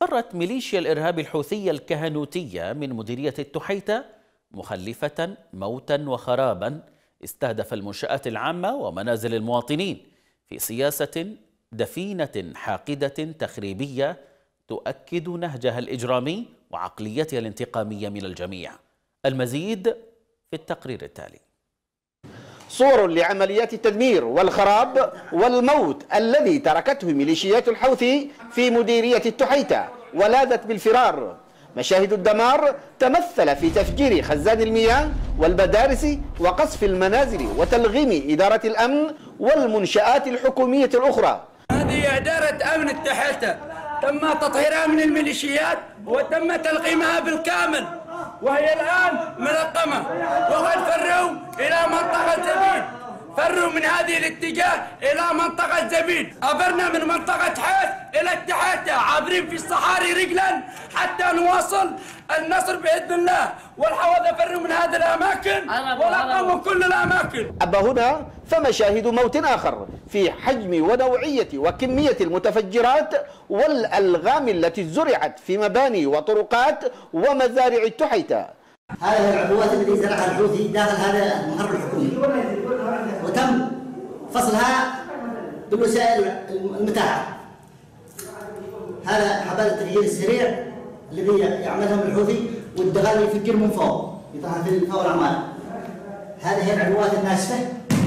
فرت ميليشيا الإرهاب الحوثية الكهنوتية من مديرية التحيتة مخلفة موتا وخرابا استهدف المنشآت العامة ومنازل المواطنين في سياسة دفينة حاقدة تخريبية تؤكد نهجها الإجرامي وعقليتها الانتقامية من الجميع. المزيد في التقرير التالي. صور لعمليات التدمير والخراب والموت الذي تركته ميليشيات الحوثي في مديرية التحيتة ولاذت بالفرار. مشاهد الدمار تمثل في تفجير خزان المياه والمدارس وقصف المنازل وتلغيم إدارة الأمن والمنشآت الحكومية الأخرى. هذه إدارة أمن التحيتة تم تطهيرها من الميليشيات وتم تلغيمها بالكامل، وهي الآن منظمة، وقد فروا إلى منطقة زبيد، فروا من هذه الاتجاه إلى منطقة زبيد. عبرنا من منطقة حيث إلى التحيتة، عابرين في الصحاري رجلا حتى نواصل النصر بإذن الله. والحوادث فروا من هذه الأماكن ولقموا كل الأماكن. أما هنا فمشاهد موت آخر في حجم ونوعية وكمية المتفجرات والألغام التي زرعت في مباني وطرقات ومزارع التحيتة. هذه العبوات التي زرعها الحوثي داخل هذا المقر الحكومي وتم فصلها بالوسائل المتاحة. هذا حبال التفجير السريع الذي يعملهم الحوثي والدغال يفجر من فوق يطلع في فوق الأعمال. هذه هي العبوات الناسفة،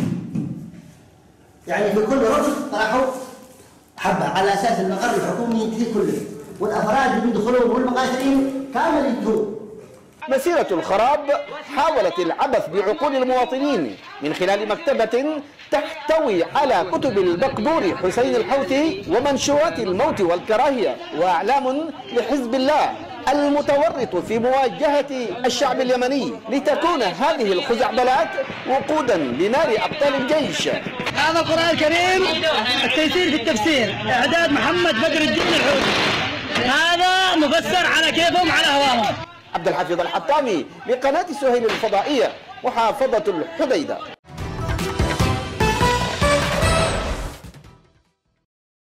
يعني في كل ركن طرحوا حبة على أساس المقر الحكومي ينتهي كله، والأفراد اللي بيدخلون والمقاتلين كامل ينتهون. مسيرة الخراب حاولت العبث بعقول المواطنين من خلال مكتبة تحتوي على كتب المقبور حسين الحوثي ومنشورات الموت والكراهية وأعلام لحزب الله المتورط في مواجهة الشعب اليمني، لتكون هذه الخزعبلات وقودا لنار أبطال الجيش. هذا القرآن الكريم التيسير في التفسير، إعداد محمد بدر الدين الحوثي، هذا مفسر على كيفهم على هواهم. عبد الحفيظ الحطامي لقناة سهيل الفضائية، محافظة الحديدة.